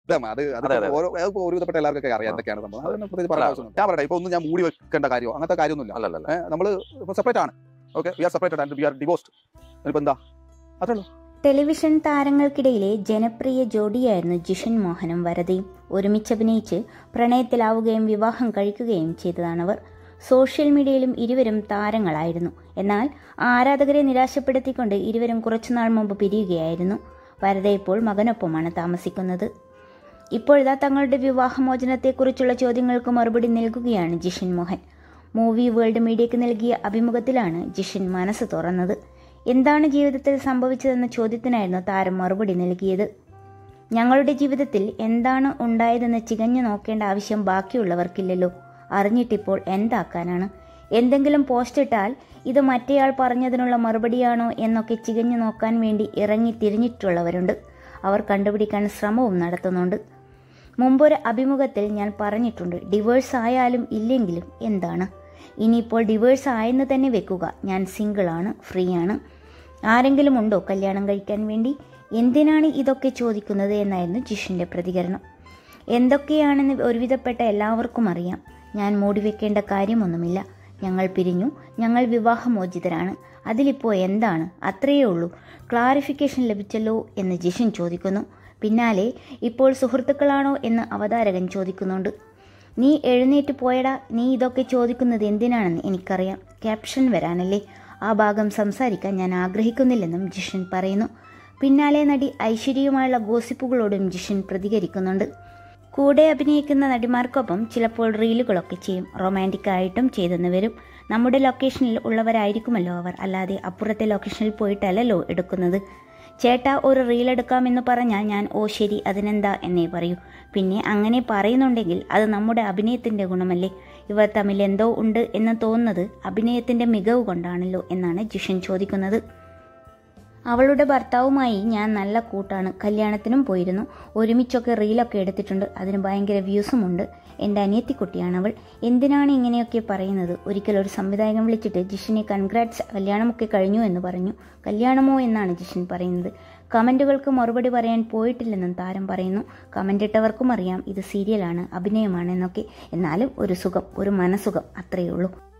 ഒരുവിധപ്പെട്ട എല്ലാവർക്കൊക്കെ അറിയാം എന്തൊക്കെയാണ് സംഭവം. അതിനെ പ്രത്യേകിച്ച് പറയേണ്ട ആവശ്യമൊന്നും. ഞാൻ പറയട്ടെ, ഇപ്പൊ ഒന്നും ഞാൻ മൂടി വെക്കേണ്ട കാര്യമോ അങ്ങനത്തെ കാര്യമൊന്നുമില്ല. നമ്മൾ ഇപ്പൊ സെപ്പറേറ്റ് ആണ്. Okay, we are separated and we are divorced. ഇപ്പൊ എന്താ അത്രേ ഉള്ളൂ. ടെലിവിഷൻ താരങ്ങൾക്കിടയിലെ ജനപ്രിയ ജോഡിയായിരുന്നു ജിഷൻ മോഹനും വരദയും. ഒരുമിച്ചഭിനയിച്ച് പ്രണയത്തിലാവുകയും വിവാഹം കഴിക്കുകയും ചെയ്തതാണവർ. സോഷ്യൽ മീഡിയയിലും ഇരുവരും താരങ്ങളായിരുന്നു. എന്നാൽ ആരാധകരെ നിരാശപ്പെടുത്തിക്കൊണ്ട് ഇരുവരും കുറച്ചുനാൾ മുമ്പ് പിരിയുകയായിരുന്നു. വരദ ഇപ്പോൾ മകനൊപ്പമാണ് താമസിക്കുന്നത്. ഇപ്പോഴത്തെ തങ്ങളുടെ വിവാഹമോചനത്തെക്കുറിച്ചുള്ള ചോദ്യങ്ങൾക്ക് മറുപടി നൽകുകയാണ് ജിഷൻ മോഹൻ. മൂവി വേൾഡ് മീഡിയയ്ക്ക് നൽകിയ അഭിമുഖത്തിലാണ് ജിഷൻ മനസ്സ് തുറന്നത്. എന്താണ് ജീവിതത്തിൽ സംഭവിച്ചതെന്ന ചോദ്യത്തിനായിരുന്നു താരം മറുപടി നൽകിയത്. ഞങ്ങളുടെ ജീവിതത്തിൽ എന്താണ് ഉണ്ടായതെന്ന് ചികഞ്ഞു നോക്കേണ്ട ആവശ്യം ബാക്കിയുള്ളവർക്കില്ലല്ലോ. അറിഞ്ഞിട്ടിപ്പോൾ എന്താക്കാനാണ്? എന്തെങ്കിലും പോസ്റ്റ് ഇട്ടാൽ ഇത് മറ്റേയാൾ പറഞ്ഞതിനുള്ള മറുപടിയാണോ എന്നൊക്കെ ചികഞ്ഞു നോക്കാൻ വേണ്ടി ഇറങ്ങി തിരിഞ്ഞിട്ടുള്ളവരുണ്ട്. അവർ കണ്ടുപിടിക്കാൻ ശ്രമവും നടത്തുന്നുണ്ട്. മുമ്പൊരു അഭിമുഖത്തിൽ ഞാൻ പറഞ്ഞിട്ടുണ്ട്, ഡിവോഴ്സ് ആയാലും ഇല്ലെങ്കിലും എന്താണ്, ഇനിയിപ്പോൾ ഡിവോഴ്സ് ആയെന്ന് തന്നെ വെക്കുക, ഞാൻ സിംഗിളാണ്, ഫ്രീ ആണ്. ആരെങ്കിലും ഉണ്ടോ കല്യാണം കഴിക്കാൻ വേണ്ടി? എന്തിനാണ് ഇതൊക്കെ ചോദിക്കുന്നത് എന്നായിരുന്നു ജിഷിൻ്റെ പ്രതികരണം. എന്തൊക്കെയാണെന്ന് ഒരുവിധപ്പെട്ട എല്ലാവർക്കും അറിയാം. ഞാൻ മൂടി വെക്കേണ്ട കാര്യമൊന്നുമില്ല. ഞങ്ങൾ പിരിഞ്ഞു, ഞങ്ങൾ വിവാഹമോചിതരാണ്. അതിലിപ്പോൾ എന്താണ്? അത്രയേ ഉള്ളൂ. ക്ലാരിഫിക്കേഷൻ ലഭിച്ചല്ലോ എന്ന് ജിഷൻ ചോദിക്കുന്നു. പിന്നാലെ ഇപ്പോൾ സുഹൃത്തുക്കളാണോ എന്ന് അവതാരകൻ ചോദിക്കുന്നുണ്ട്. നീ എഴുന്നേറ്റ് പോയടാ, നീ ഇതൊക്കെ ചോദിക്കുന്നത് എന്തിനാണെന്ന് എനിക്കറിയാം. ക്യാപ്ഷൻ വരാനല്ലേ? ആ ഭാഗം സംസാരിക്കാൻ ഞാൻ ആഗ്രഹിക്കുന്നില്ലെന്നും ജിഷൻ പറയുന്നു. പിന്നാലെ നടി ഐശ്വര്യയുമായുള്ള ഗോസിപ്പുകളോടും ജിഷൻ പ്രതികരിക്കുന്നുണ്ട്. കൂടെ അഭിനയിക്കുന്ന നടിമാർക്കൊപ്പം ചിലപ്പോൾ റീലുകളൊക്കെ ചെയ്യും. റൊമാൻറ്റിക് ആയിട്ടും ചെയ്തെന്ന് വരും. നമ്മുടെ ലൊക്കേഷനിൽ ഉള്ളവരായിരിക്കുമല്ലോ അവർ, അല്ലാതെ അപ്പുറത്തെ ലൊക്കേഷനിൽ പോയിട്ടല്ലല്ലോ എടുക്കുന്നത്. ചേട്ടാ ഒരു റീലെടുക്കാമെന്ന് പറഞ്ഞാൽ ഞാൻ ഓ ശരി അതിനെന്താ എന്നേ പറയൂ. പിന്നെ അങ്ങനെ പറയുന്നുണ്ടെങ്കിൽ അത് നമ്മുടെ അഭിനയത്തിൻ്റെ ഗുണമല്ലേ? ഇവർ തമ്മിൽ എന്തോ ഉണ്ട് എന്ന് തോന്നുന്നത് അഭിനയത്തിൻ്റെ മികവ് കൊണ്ടാണല്ലോ എന്നാണ് ജിഷൻ ചോദിക്കുന്നത്. അവളുടെ ഭർത്താവുമായി ഞാൻ നല്ല കൂട്ടാണ്. കല്യാണത്തിനും പോയിരുന്നു. ഒരുമിച്ചൊക്കെ റീലൊക്കെ എടുത്തിട്ടുണ്ട്. അതിന് ഭയങ്കര വ്യൂസുമുണ്ട്. എൻ്റെ അനിയത്തിക്കുട്ടിയാണവൾ. എന്തിനാണ് ഇങ്ങനെയൊക്കെ പറയുന്നത്? ഒരിക്കൽ ഒരു സംവിധായകൻ വിളിച്ചിട്ട് ജിഷിനെ കൺഗ്രാറ്റ്സ്, കല്യാണമൊക്കെ കഴിഞ്ഞു എന്ന് പറഞ്ഞു. കല്യാണമോ എന്നാണ് ജിഷൻ പറയുന്നത്. കമൻറ്റുകൾക്ക് മറുപടി പറയാൻ പോയിട്ടില്ലെന്നും താരം പറയുന്നു. കമൻ്റ് ഇട്ടവർക്കും അറിയാം ഇത് സീരിയലാണ്, അഭിനയമാണ് എന്നൊക്കെ. എന്നാലും ഒരു സുഖം, ഒരു മനസുഖം, അത്രയേ ഉള്ളൂ.